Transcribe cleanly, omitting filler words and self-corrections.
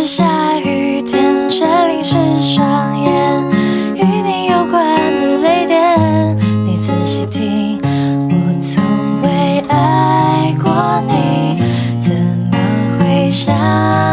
下雨天，却淋湿双眼，与你有关的泪点，你仔细听，我从未爱过你，怎么会想？